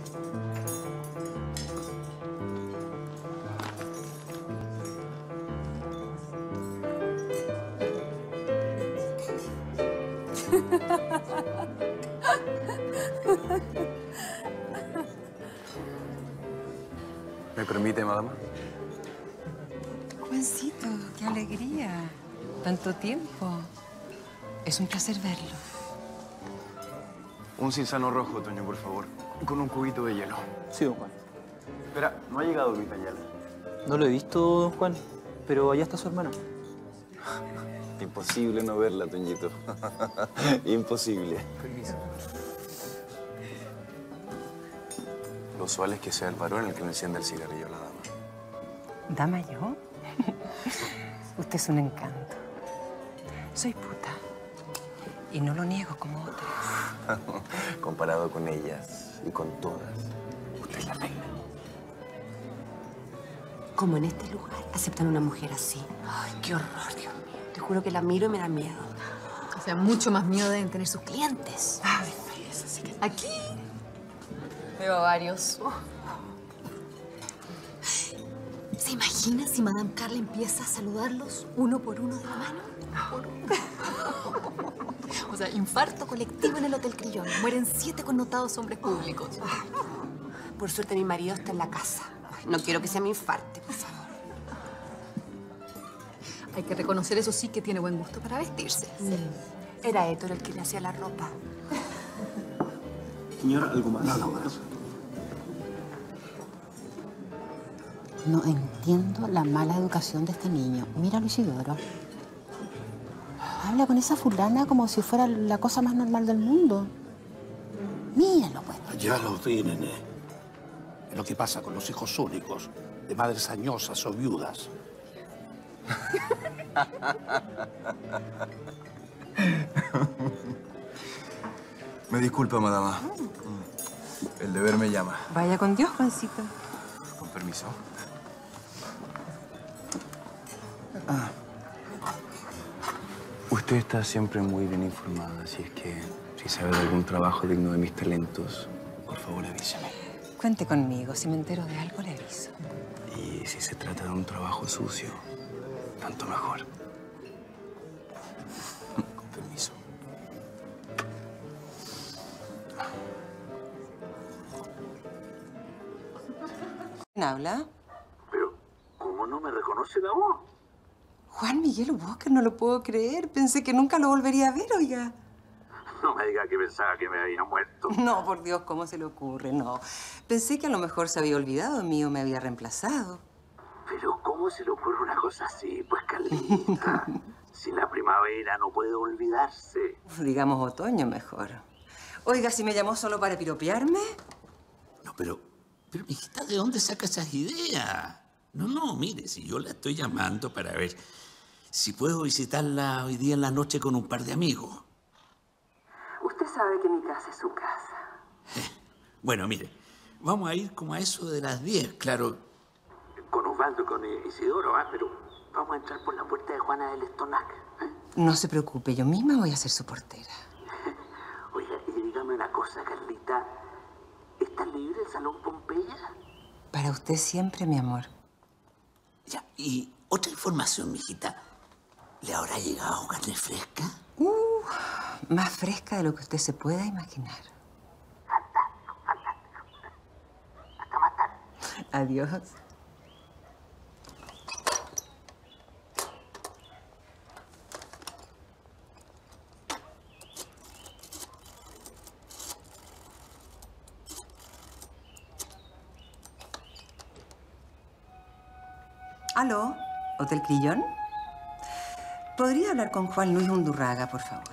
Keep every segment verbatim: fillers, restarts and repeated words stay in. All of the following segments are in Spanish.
¿Me permite, madama? Juancito, qué alegría. Tanto tiempo. Es un placer verlo. Un cinzano rojo, Toño, por favor. Con un cubito de hielo. Sí, don Juan. Espera, ¿no ha llegado Luis Ayala? No lo he visto, don Juan, pero allá está su hermana. Imposible no verla, Toñito. Imposible. Permiso. Lo usual es que sea el varón el que le encienda el cigarrillo a la dama. ¿Dama yo? Usted es un encanto. Soy puta. Y no lo niego como otras. Comparado con ellas y con todas, usted es la reina. Como en este lugar aceptan a una mujer así. Ay, qué horror, Dios mío. Te juro que la miro y me da miedo. O sea, mucho más miedo deben tener sus clientes. Ay, eso sí que... Aquí veo a varios. Oh. ¿Se imagina si Madame Carla empieza a saludarlos uno por uno de la mano? Por uno. O sea, infarto colectivo en el Hotel Crillon. Mueren siete connotados hombres públicos. Por suerte mi marido está en la casa. No quiero que sea mi infarte, por favor. Hay que reconocer, eso sí, que tiene buen gusto para vestirse. Sí. Era Héctor el que le hacía la ropa. Señora, ¿algo más? Nada más. No entiendo la mala educación de este niño. Míralo, Isidoro. Habla con esa fulana como si fuera la cosa más normal del mundo. Míralo, pues. Ya lo vi, nene. Es lo que pasa con los hijos únicos, de madres añosas o viudas. Me disculpa, madama. El deber me llama. Vaya con Dios, Juancito. Con permiso. Ah. Usted está siempre muy bien informada, así es que si sabe de algún trabajo digno de mis talentos, por favor avíseme. Cuente conmigo. Si me entero de algo, le aviso. Y si se trata de un trabajo sucio, tanto mejor. Con permiso. ¿Quién habla? Pero, ¿cómo no me reconoce la voz? Juan Miguel Walker, no lo puedo creer. Pensé que nunca lo volvería a ver, oiga. No me diga que pensaba que me había muerto. No, por Dios, ¿cómo se le ocurre? No. Pensé que a lo mejor se había olvidado de mí o me había reemplazado. Pero, ¿cómo se le ocurre una cosa así? Pues, Carlita, si la primavera no puede olvidarse. Digamos otoño mejor. Oiga, si me llamó solo para piropearme. No, pero, pero, mijita, ¿de dónde saca esas ideas? No, no, mire, si yo la estoy llamando para ver si puedo visitarla hoy día en la noche con un par de amigos. Usted sabe que mi casa es su casa. Eh, bueno, mire, vamos a ir como a eso de las diez, claro. Con Osvaldo y con Isidoro, ¿ah? Pero vamos a entrar por la puerta de Juana del Estonac. ¿eh? No se preocupe, yo misma voy a ser su portera. Oiga, y dígame una cosa, Carlita. ¿Está libre el Salón Pompeya? Para usted siempre, mi amor. Ya, y otra información, mijita. ¿Le habrá llegado carne fresca? Uh, más fresca de lo que usted se pueda imaginar. Fantástico, fantástico. Hasta más tarde. Adiós. ¿Aló? ¿Hotel Crillon? ¿Podría hablar con Juan Luis Undurraga, por favor?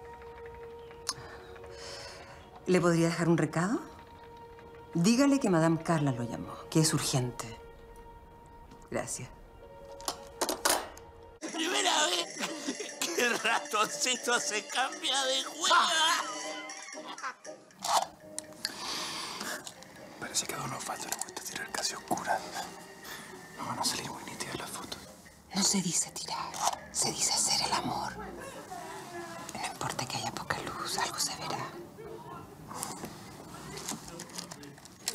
¿Le podría dejar un recado? Dígale que Madame Carla lo llamó, que es urgente. Gracias. Primera vez que el ratoncito se cambia de juego. Parece que a don Osvaldo le gusta tirar casi oscuras. No van a salir muy nítidas las fotos. No se dice tirar, se dice hacer el amor. No importa que haya poca luz, algo se verá.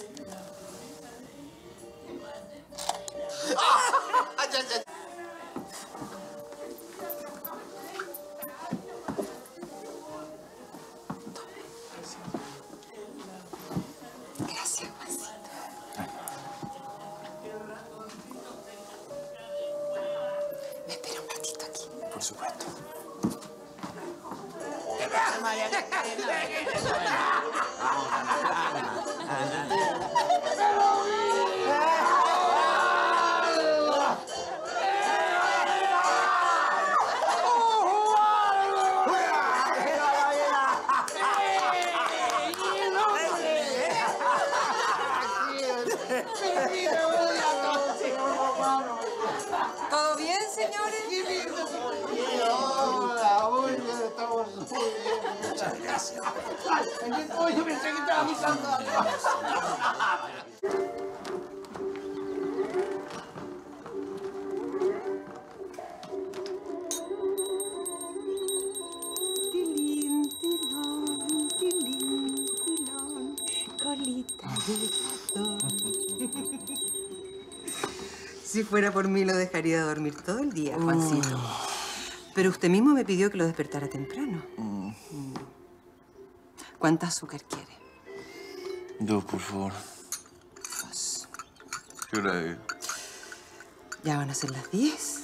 ¿Todo bien, señores? Hola, muy bien, estamos muy bien. Muchas gracias. Oye, yo pensé que estaba avisando. Tilín, tilón, tilín, tilón, colita de ratón. Si fuera por mí, lo dejaría dormir todo el día, Juancito. Pero usted mismo me pidió que lo despertara temprano. Mm. ¿Cuánta azúcar quiere? Dos, por favor. Dos. ¿Qué hora es? Ya van a ser las diez.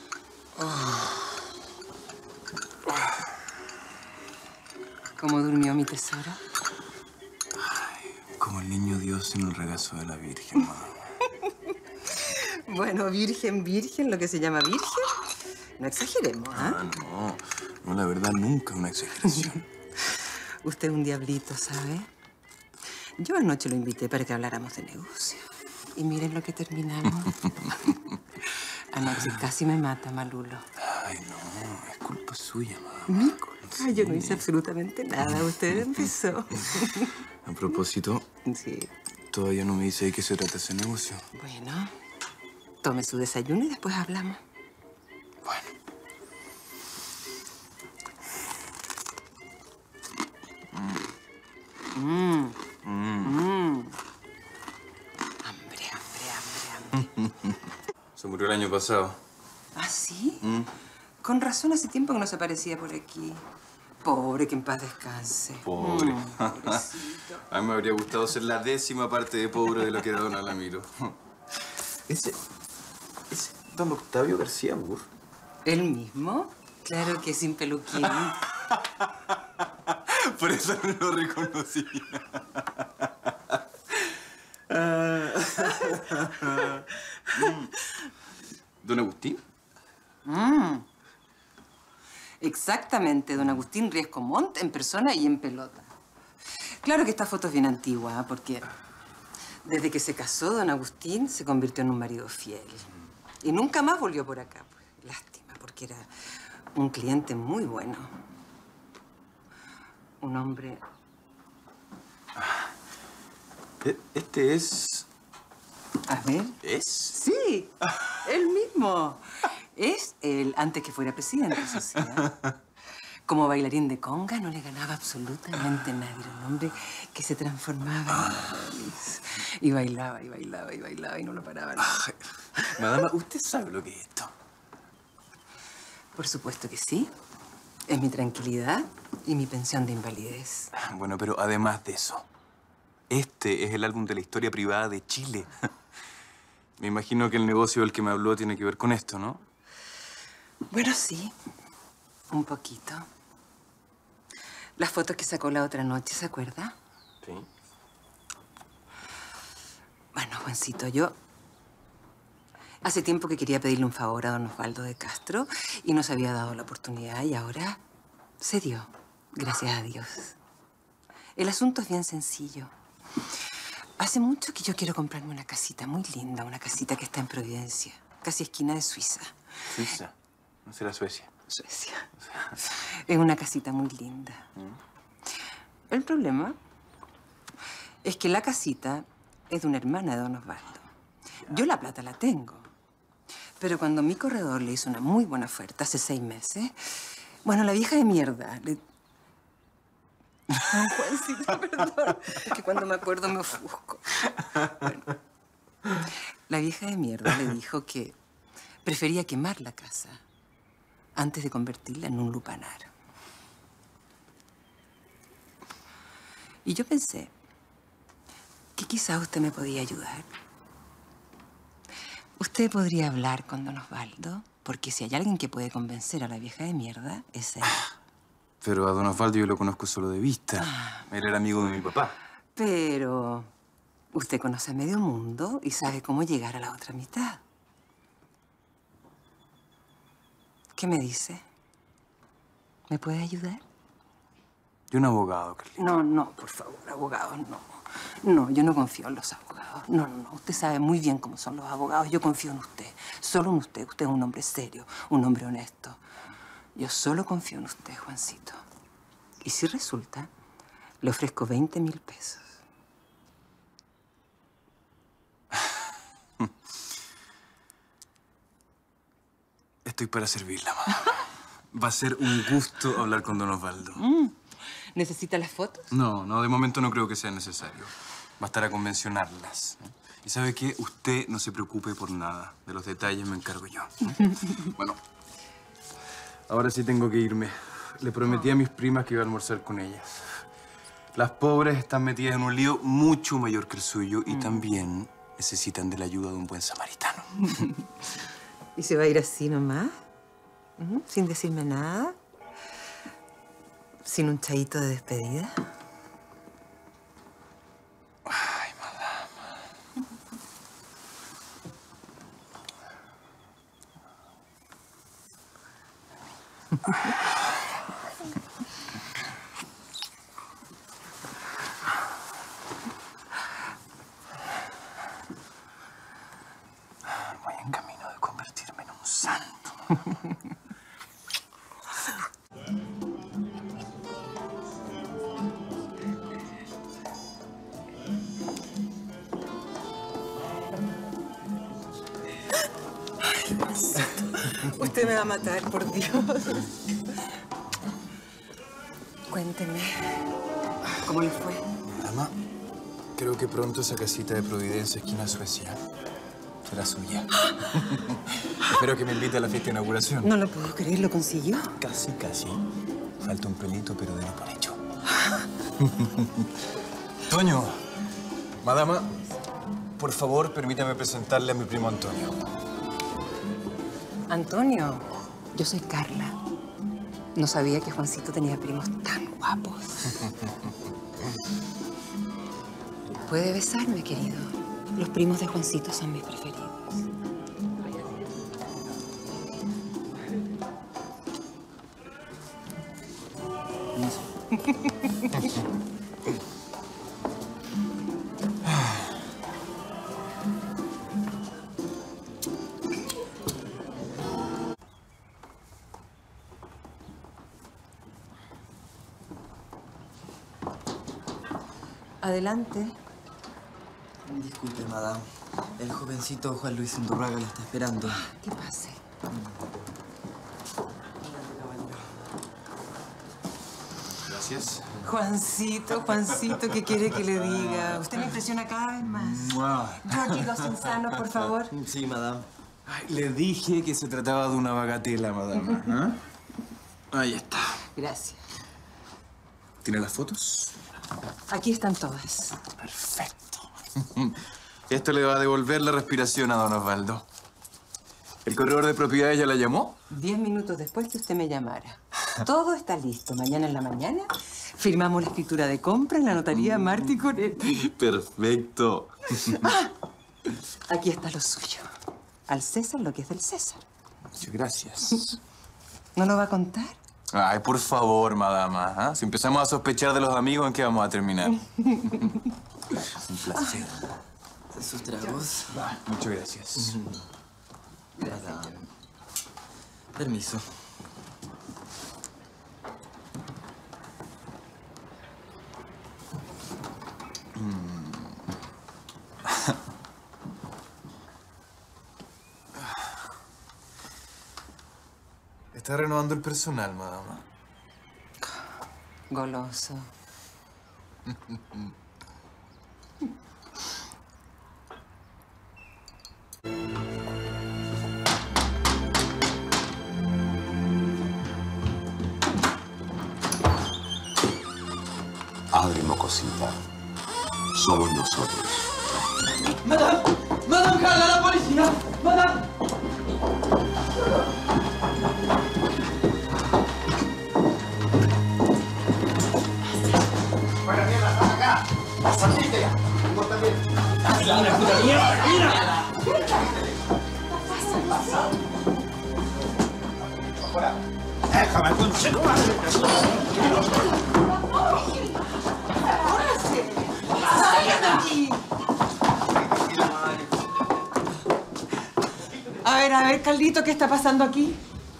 ¿Cómo durmió mi tesoro? Como el niño Dios en el regazo de la Virgen, mamá. Bueno, virgen, virgen, lo que se llama virgen. No exageremos, ¿ah? Ah, no. No, la verdad, nunca es una exageración. Usted es un diablito, ¿sabe? Yo anoche lo invité para que habláramos de negocio. Y miren lo que terminamos. Anoche casi me mata, Malulo. Ay, no. Es culpa suya, mamá. ¿Mi culpa? Sí. Yo no hice absolutamente nada. Usted empezó. A propósito, sí. Todavía no me dice de qué se trata ese negocio. Bueno, tome su desayuno y después hablamos. Bueno. Mmm. Mmm. Hambre, hambre, hambre, hambre. Se murió el año pasado. ¿Ah, sí? Mm. Con razón, hace tiempo que no se aparecía por aquí. Pobre, que en paz descanse. Pobre. Mm, pobrecito. A mí me habría gustado ser la décima parte de pobre de lo que era don Alamiro. Ese... Ese don Octavio García Burr. ¿El mismo? Claro que sin peluquín. Por eso no lo reconocí. ¿Don Agustín? Mm. Exactamente, don Agustín Riesco Montt en persona y en pelota. Claro que esta foto es bien antigua, ¿eh? Porque desde que se casó, don Agustín se convirtió en un marido fiel. Y nunca más volvió por acá. Lástima, porque era un cliente muy bueno. Un hombre... Este es... A ver. ¿Es? Sí, él mismo. Es él, antes que fuera presidente, eso sí, ¿eh? Como bailarín de conga no le ganaba absolutamente nadie. Era un hombre que se transformaba en... Y bailaba, y bailaba, y bailaba, y no lo paraban. Ay, madama, ¿usted sabe lo que es esto? Por supuesto que sí. Es mi tranquilidad y mi pensión de invalidez. Bueno, pero además de eso, este es el álbum de la historia privada de Chile. Me imagino que el negocio del que me habló tiene que ver con esto, ¿no? Bueno, sí. Un poquito. Las fotos que sacó la otra noche, ¿se acuerda? Sí. Bueno, Juancito, yo... Hace tiempo que quería pedirle un favor a don Osvaldo de Castro y no se había dado la oportunidad y ahora se dio, gracias a Dios. El asunto es bien sencillo. Hace mucho que yo quiero comprarme una casita muy linda, una casita que está en Providencia, casi esquina de Suiza. Suiza. No será Suecia. Suecia. Es una casita muy linda. ¿Mm? El problema es que la casita es de una hermana de don Osvaldo. Yo la plata la tengo. Pero cuando mi corredor le hizo una muy buena oferta hace seis meses, bueno, la vieja de mierda le... No, Juancito, perdón. Es que cuando me acuerdo me ofusco. Bueno, la vieja de mierda le dijo que prefería quemar la casa antes de convertirla en un lupanar. Y yo pensé que quizá usted me podía ayudar. Usted podría hablar con don Osvaldo, porque si hay alguien que puede convencer a la vieja de mierda, es él. Pero a don Osvaldo yo lo conozco solo de vista. Ah. Él era amigo de mi papá. Pero usted conoce medio mundo y sabe cómo llegar a la otra mitad. ¿Qué me dice? ¿Me puede ayudar? Y un abogado, Carlita. No, no, por favor, abogado, no. No, yo no confío en los abogados. No, no, no. Usted sabe muy bien cómo son los abogados. Yo confío en usted. Solo en usted. Usted es un hombre serio, un hombre honesto. Yo solo confío en usted, Juancito. Y si resulta, le ofrezco veinte mil pesos. Estoy para servirla, mamá. Va a ser un gusto hablar con don Osvaldo. Mm. ¿Necesita las fotos? No, no, de momento no creo que sea necesario. Bastará con mencionarlas. ¿eh? Y ¿sabe qué? Usted no se preocupe por nada. De los detalles me encargo yo. ¿eh? Bueno, ahora sí tengo que irme. Le prometí a mis primas que iba a almorzar con ellas. Las pobres están metidas en un lío mucho mayor que el suyo y mm. también necesitan de la ayuda de un buen samaritano. ¿Y se va a ir así nomás? ¿Mm? ¿Sin decirme nada? ¿Sin un chayito de despedida? Ay, madama. Voy en camino de convertirme en un santo. Usted me va a matar, por Dios. Cuénteme, ¿cómo le fue? Mamá, creo que pronto esa casita de Providencia, esquina Suecia, será suya. Espero que me invite a la fiesta de inauguración. No lo puedo creer, ¿lo consiguió? Casi, casi. Falta un pelito, pero de lo por hecho. Toño, madama, por favor, permítame presentarle a mi primo Antonio. Antonio, yo soy Carla. No sabía que Juancito tenía primos tan guapos. Puede besarme, querido. Los primos de Juancito son mis preferidos. Adelante. Disculpe, madame. El jovencito Juan Luis Undurraga la está esperando. ¿Qué pase? Gracias. Juancito, Juancito, ¿qué quiere que le diga? Usted me impresiona cada vez más. Georgie, dos insanos, por favor. Sí, madame. Ay, le dije que se trataba de una bagatela, madama. ¿Ah? Ahí está. Gracias. ¿Tiene las fotos? Aquí están todas. Perfecto. Esto le va a devolver la respiración a don Osvaldo. ¿El corredor de propiedades ya la llamó? Diez minutos después que usted me llamara. Todo está listo. Mañana en la mañana firmamos la escritura de compra en la notaría Martí Coretti. Perfecto. Ah, aquí está lo suyo. Al César lo que es del César. Muchas gracias. ¿No lo va a contar? Ay, por favor, madama. ¿Ah? Si empezamos a sospechar de los amigos, ¿en qué vamos a terminar? Un placer. ¿Sus tragos? Muchas gracias. Gracias. Permiso. Está renovando el personal, madama. Goloso. Abre, mocosita. Somos nosotros. ¡Madame! ¡Madame Carla, la policía! ¡Madame! ¡Fuera mierda, estás acá! ¡Saliste ya! ¡Vos también! ¡Mira, puta mierda! ¡Mira! ¿Qué pasa? ¡Fuera! ¡Déjame, conchetumare! saliendo aquí! A ver, a ver, Carlito, ¿qué está pasando aquí?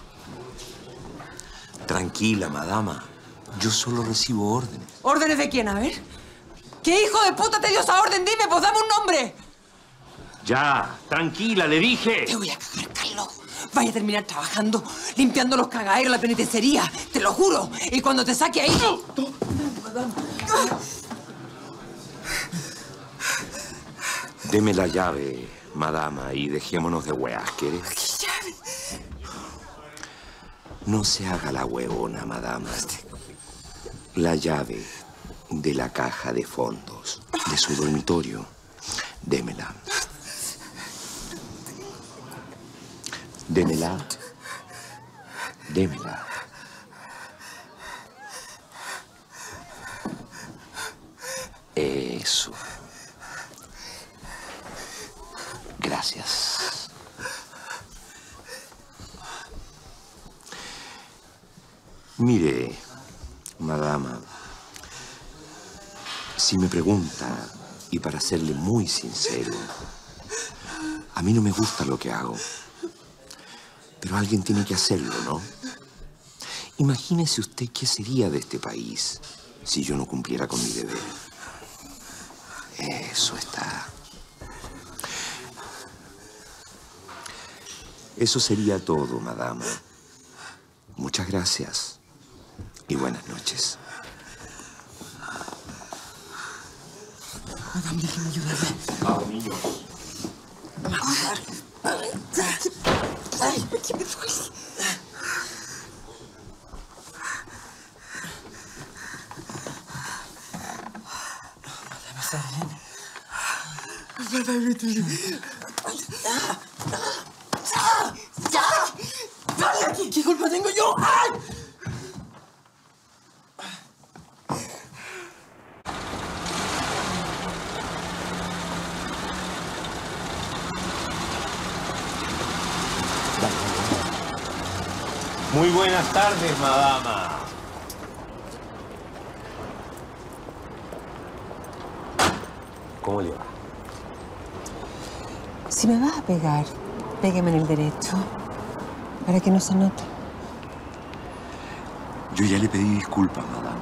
Tranquila, madama. Yo solo recibo órdenes. ¿Órdenes de quién? A ver. ¿Qué hijo de puta te dio esa orden? Dime, pues dame un nombre. Ya, tranquila, le dije. Te voy a cagar, Carlos. Vaya a terminar trabajando, limpiando los cagaderos en la penitenciaría. Te lo juro. Y cuando te saque ahí... No, no, madame. Deme la llave, madama, y dejémonos de weas, ¿quieres? ¿Qué llave? No se haga la huevona, madama. La llave de la caja de fondos de su dormitorio, démela. Démela. Démela. Eso. Gracias. Mire, madama, si me pregunta, y para serle muy sincero, a mí no me gusta lo que hago. Pero alguien tiene que hacerlo, ¿no? Imagínese usted qué sería de este país si yo no cumpliera con mi deber. Eso está. Eso sería todo, madama. Muchas gracias y buenas noches. Madame, déjeme ayudarle. Vamos, niños. Ay, ¿qué me duele? Madame, ¿está bien? Madame, ¿está bien? ¡Ya! ¡Dale aquí! ¿Qué culpa tengo yo? ¡Ay! Muy buenas tardes, madama. ¿Cómo le va? Si me vas a pegar, pégueme en el derecho, para que no se note. Yo ya le pedí disculpas, madame.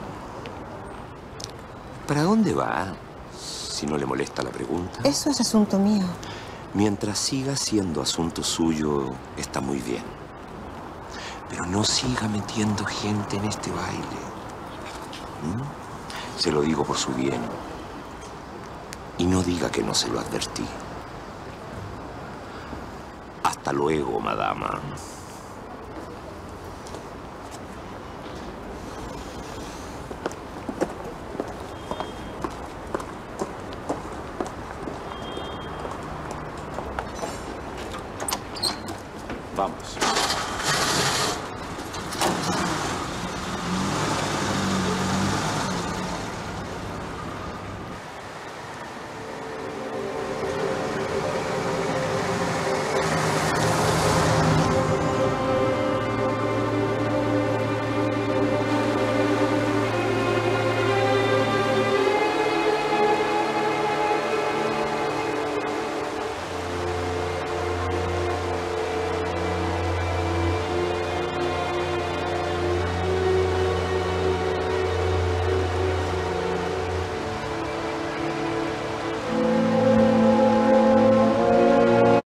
¿Para dónde va? Si no le molesta la pregunta. Eso es asunto mío. Mientras siga siendo asunto suyo, está muy bien. Pero no siga metiendo gente en este baile. ¿Mm? Se lo digo por su bien. Y no diga que no se lo advertí. Hasta luego, madama. Vamos.